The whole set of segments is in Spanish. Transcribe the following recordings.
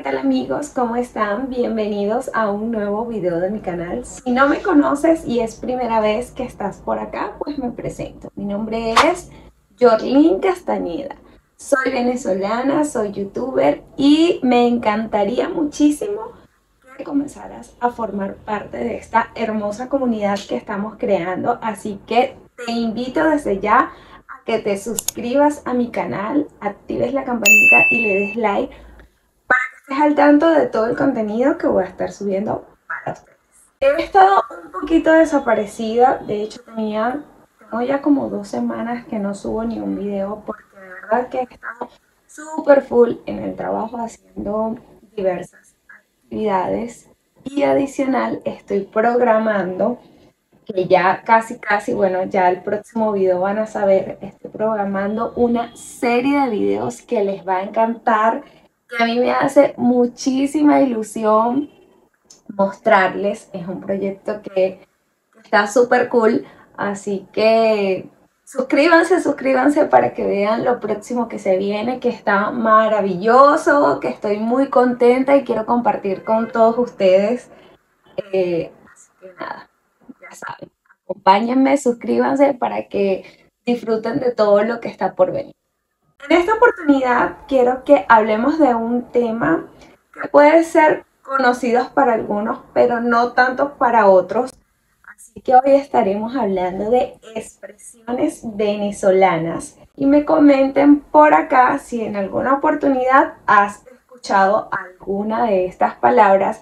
tal amigos? ¿Cómo están? Bienvenidos a un nuevo video de mi canal. Si no me conoces y es primera vez que estás por acá, pues me presento. Mi nombre es Yorlin Castañeda. Soy venezolana, soy youtuber y me encantaría muchísimo que comenzaras a formar parte de esta hermosa comunidad que estamos creando. Así que te invito desde ya a que te suscribas a mi canal, actives la campanita y le des like estés al tanto de todo el contenido que voy a estar subiendo para ustedes. He estado un poquito desaparecida, de hecho tengo ya como 2 semanas que no subo ni un video porque de verdad que he estado súper full en el trabajo haciendo diversas actividades y adicional estoy programando que ya casi, bueno, ya el próximo video van a saber, estoy programando una serie de videos que les va a encantar, que a mí me hace muchísima ilusión mostrarles. Es un proyecto que está súper cool, así que suscríbanse para que vean lo próximo que se viene, que está maravilloso, que estoy muy contenta y quiero compartir con todos ustedes. Así que nada, ya saben, acompáñenme, suscríbanse para que disfruten de todo lo que está por venir. En esta oportunidad quiero que hablemos de un tema que puede ser conocido para algunos, pero no tanto para otros. Así que hoy estaremos hablando de expresiones venezolanas. Y me comenten por acá si en alguna oportunidad has escuchado alguna de estas palabras,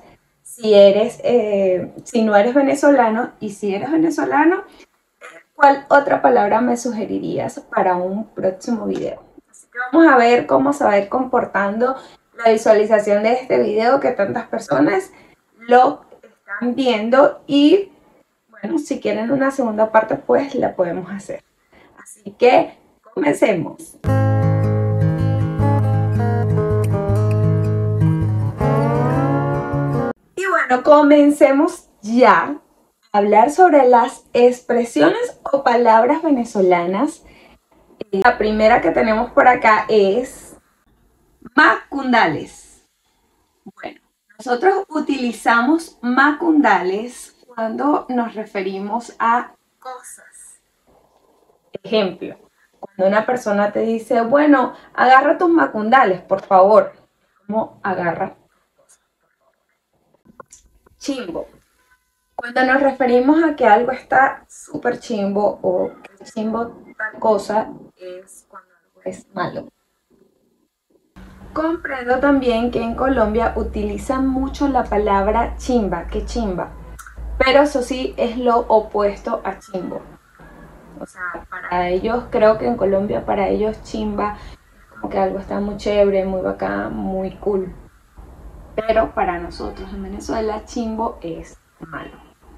si no eres venezolano, y si eres venezolano, ¿cuál otra palabra me sugerirías para un próximo video? Así que vamos a ver cómo se va a ir comportando la visualización de este video, que tantas personas lo están viendo, y bueno, si quieren una segunda parte, pues la podemos hacer. Así que comencemos. Y bueno, comencemos ya a hablar sobre las expresiones o palabras venezolanas. La primera que tenemos por acá es macundales. Bueno, nosotros utilizamos macundales cuando nos referimos a cosas. Ejemplo, cuando una persona te dice, bueno, agarra tus macundales, por favor. ¿Cómo agarra? Chimbo. Cuando nos referimos a que algo está súper chimbo o que chimbo tal cosa, es cuando algo es malo. Comprendo también que en Colombia utilizan mucho la palabra chimba, que chimba, pero eso sí es lo opuesto a chimbo. O sea, para ellos, creo que en Colombia para ellos chimba es como que algo está muy chévere, muy bacán, muy cool. Pero para nosotros en Venezuela chimbo es malo.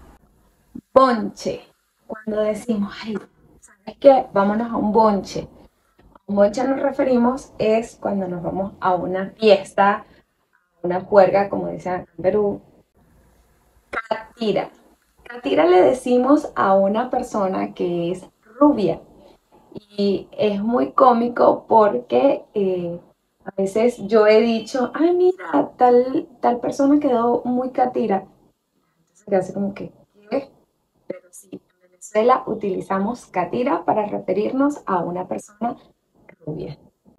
Bonche, cuando decimos, ay, ¿sabes qué? Vámonos a un bonche. Un bonche nos referimos es cuando nos vamos a una fiesta, una juerga, como dicen en Perú. Catira. Catira le decimos a una persona que es rubia. Y es muy cómico porque a veces yo he dicho, ay, mira, tal persona quedó muy catira. Entonces se hace como que, ¿qué? Pero sí, en Venezuela utilizamos catira para referirnos a una persona rubia.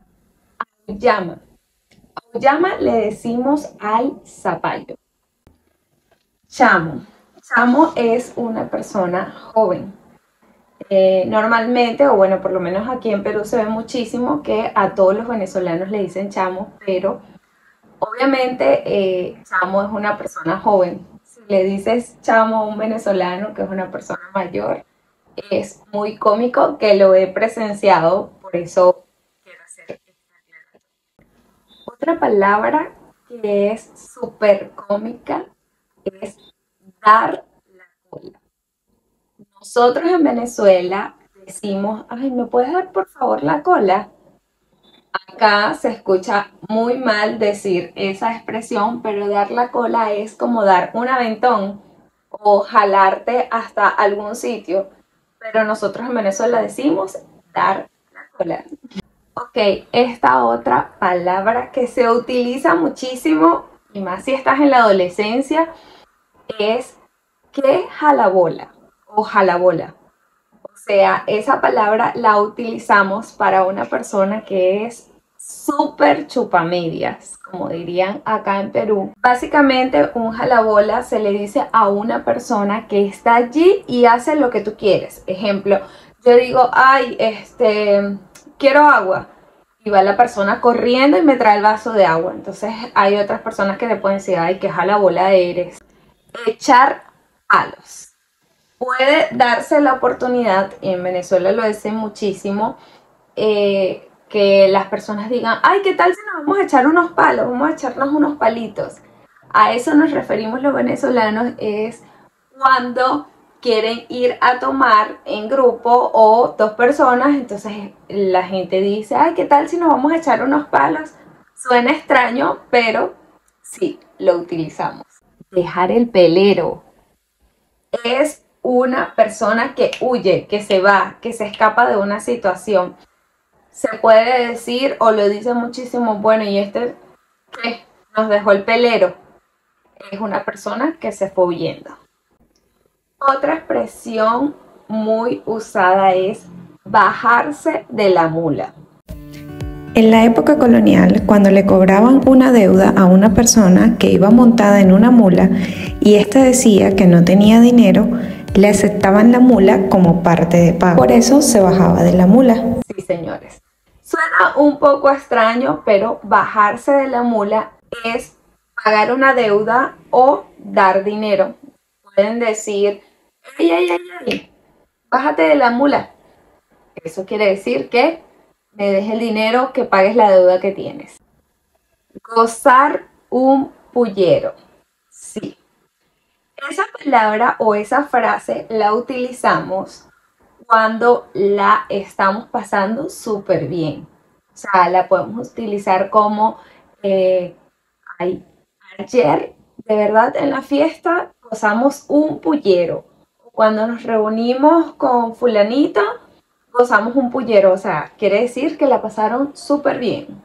Llama. Llama le decimos al zapallo. Chamo. Chamo es una persona joven. Normalmente, o bueno, por lo menos aquí en Perú se ve muchísimo que a todos los venezolanos le dicen chamo, pero obviamente chamo es una persona joven. Si le dices chamo a un venezolano que es una persona mayor, es muy cómico, que lo he presenciado, por eso quiero hacer esta aclaración. Otra palabra que es súper cómica es dar la cola. Nosotros en Venezuela decimos, ay, ¿me puedes dar por favor la cola? Acá se escucha muy mal decir esa expresión, pero dar la cola es como dar un aventón o jalarte hasta algún sitio. Pero nosotros en Venezuela decimos dar la cola. Ok, esta otra palabra que se utiliza muchísimo, y más si estás en la adolescencia, es que jalabola o jalabola. O sea, esa palabra la utilizamos para una persona que es súper chupamedias, como dirían acá en Perú. Básicamente, un jalabola se le dice a una persona que está allí y hace lo que tú quieres. Ejemplo, yo digo, ay, quiero agua. Y va la persona corriendo y me trae el vaso de agua. Entonces hay otras personas que le pueden decir, ay, qué jalabola eres. Echar palos. Puede darse la oportunidad, y en Venezuela lo dicen muchísimo, que las personas digan, ay, ¿qué tal si nos vamos a echar unos palos? Vamos a echarnos unos palitos. A eso nos referimos los venezolanos, es cuando quieren ir a tomar en grupo o dos personas, entonces la gente dice, ay, ¿qué tal si nos vamos a echar unos palos? Suena extraño, pero sí, lo utilizamos. Dejar el pelero. Es una persona que huye, que se va, que se escapa de una situación. Se puede decir, o lo dice muchísimo, bueno, ¿y este qué? Nos dejó el pelero. Es una persona que se fue huyendo. Otra expresión muy usada es bajarse de la mula. En la época colonial, cuando le cobraban una deuda a una persona que iba montada en una mula y ésta decía que no tenía dinero, le aceptaban la mula como parte de pago. Por eso se bajaba de la mula. Sí, señores. Suena un poco extraño, pero bajarse de la mula es pagar una deuda o dar dinero. Pueden decir, ¡ay, ay, ay, ay! Bájate de la mula. Eso quiere decir que me des el dinero, que pagues la deuda que tienes. Gozar un pullero. Sí. Esa palabra o esa frase la utilizamos cuando la estamos pasando súper bien. O sea, la podemos utilizar como ayer, de verdad, en la fiesta gozamos un pullero. Cuando nos reunimos con fulanito, gozamos un pullero. O sea, quiere decir que la pasaron súper bien.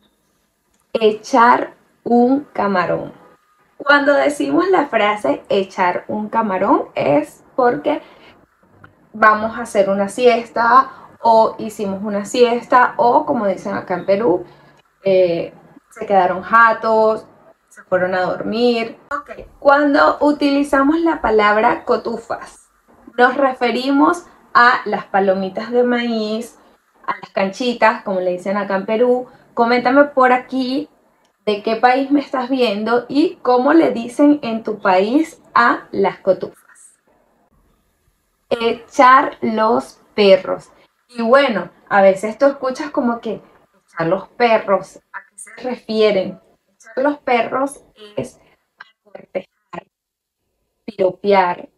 Echar un camarón. Cuando decimos la frase echar un camarón es porque vamos a hacer una siesta o hicimos una siesta o como dicen acá en Perú, se quedaron jatos, se fueron a dormir. Okay. Cuando utilizamos la palabra cotufas, nos referimos a las palomitas de maíz, a las canchitas, como le dicen acá en Perú. Coméntame por aquí de qué país me estás viendo y cómo le dicen en tu país a las cotufas. Echar los perros. Y bueno, a veces tú escuchas como que echar los perros, ¿a qué se refieren? Echar los perros es cortejar, piropear,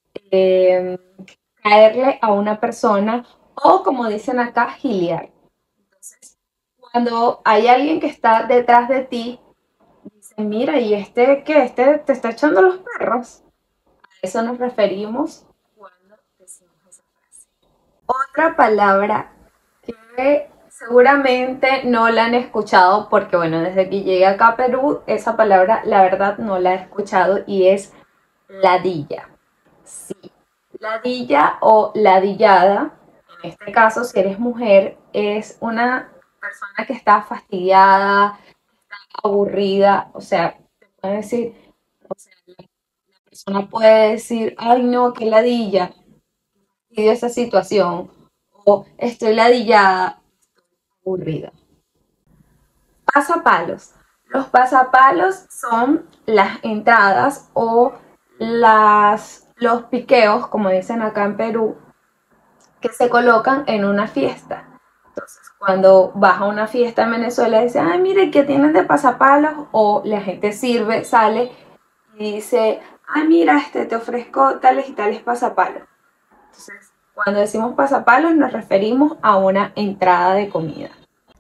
caerle a una persona o como dicen acá, gilear. Entonces, cuando hay alguien que está detrás de ti, dicen, mira, ¿y este qué? ¿Este te está echando los perros? A eso nos referimos cuando decimos esa frase. Otra palabra que seguramente no la han escuchado porque, bueno, desde que llegué acá a Perú, esa palabra la verdad no la he escuchado y es ladilla. Sí, ladilla o ladillada, en este caso, si eres mujer, es una persona que está fastidiada, está aburrida, o sea, te puede decir, o sea, la persona puede decir, ay no, qué ladilla, fastidio esa situación, o estoy ladillada, estoy aburrida. Pasapalos. Los pasapalos son las entradas o los piqueos, como dicen acá en Perú, que se colocan en una fiesta. Entonces, cuando vas a una fiesta en Venezuela, dicen, ay, mire, ¿qué tienen de pasapalos? O la gente sirve, sale y dice, ay, mira, te ofrezco tales y tales pasapalos. Entonces, cuando decimos pasapalos, nos referimos a una entrada de comida.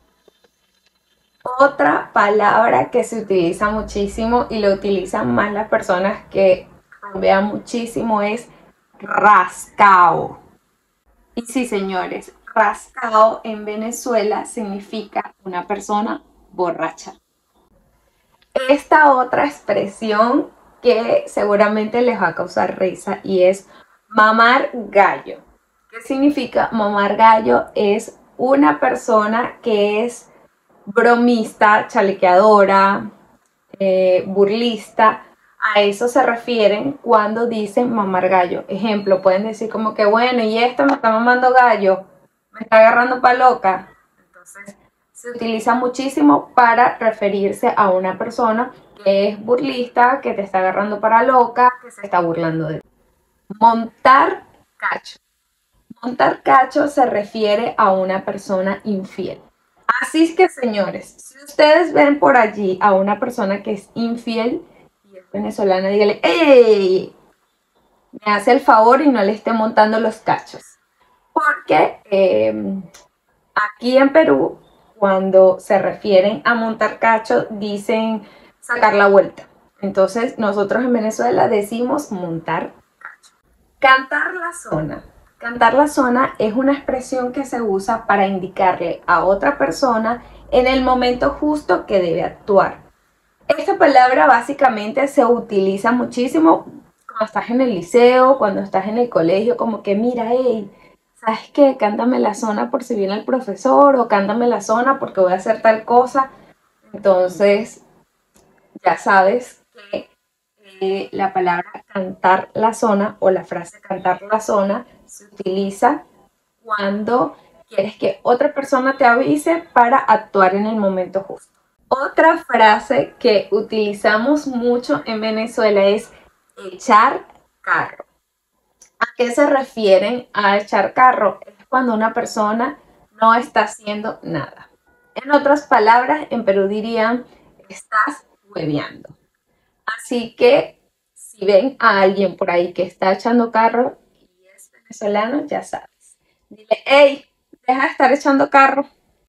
Otra palabra que se utiliza muchísimo y lo utilizan más las personas que rumbean muchísimo es rascao. Y sí, señores, rascado en Venezuela significa una persona borracha. Esta otra expresión que seguramente les va a causar risa y es mamar gallo. ¿Qué significa mamar gallo? Es una persona que es bromista, chalequeadora, burlista. A eso se refieren cuando dicen mamar gallo. Ejemplo, pueden decir como que bueno, y esta me está mamando gallo, me está agarrando pa' loca. Entonces se utiliza muchísimo para referirse a una persona que es burlista, que te está agarrando para loca, que se está burlando de ti. Montar cacho. Montar cacho se refiere a una persona infiel. Así es que, señores, si ustedes ven por allí a una persona que es infiel y es venezolana, dígale, ¡ey! Me hace el favor y no le esté montando los cachos. Porque aquí en Perú, cuando se refieren a montar cacho, dicen sacar la vuelta. Entonces, nosotros en Venezuela decimos montar cacho. Cantar la zona. Cantar la zona es una expresión que se usa para indicarle a otra persona en el momento justo que debe actuar. Esta palabra básicamente se utiliza muchísimo cuando estás en el liceo, cuando estás en el colegio, como que mira, hey, ¿sabes qué? Cántame la zona por si viene el profesor, o cántame la zona porque voy a hacer tal cosa. Entonces, ya sabes que la palabra cantar la zona o la frase cantar la zona se utiliza cuando quieres que otra persona te avise para actuar en el momento justo. Otra frase que utilizamos mucho en Venezuela es echar carro. ¿A qué se refieren a echar carro? Es cuando una persona no está haciendo nada. En otras palabras, en Perú dirían, estás hueveando. Así que si ven a alguien por ahí que está echando carro y es venezolano, ya sabes. Dile, hey, deja de estar echando carro.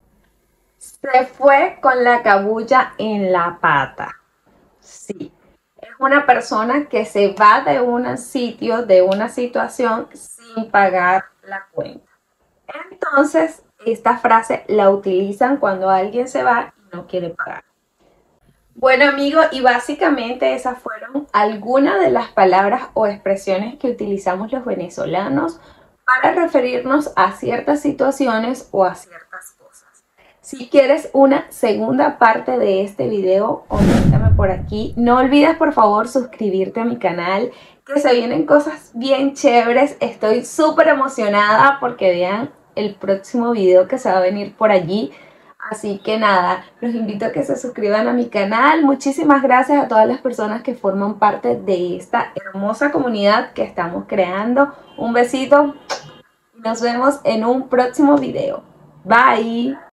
Se fue con la cabulla en la pata. Sí, es una persona que se va de un sitio, de una situación sin pagar la cuenta. Entonces, esta frase la utilizan cuando alguien se va y no quiere pagar. Bueno, amigos, y básicamente esas fueron algunas de las palabras o expresiones que utilizamos los venezolanos para referirnos a ciertas situaciones o a ciertas cosas. Si quieres una segunda parte de este video, coméntame por aquí. No olvides, por favor, suscribirte a mi canal, que se vienen cosas bien chéveres. Estoy súper emocionada porque vean el próximo video que se va a venir por allí. Así que nada, los invito a que se suscriban a mi canal. Muchísimas gracias a todas las personas que forman parte de esta hermosa comunidad que estamos creando. Un besito y nos vemos en un próximo video. Bye.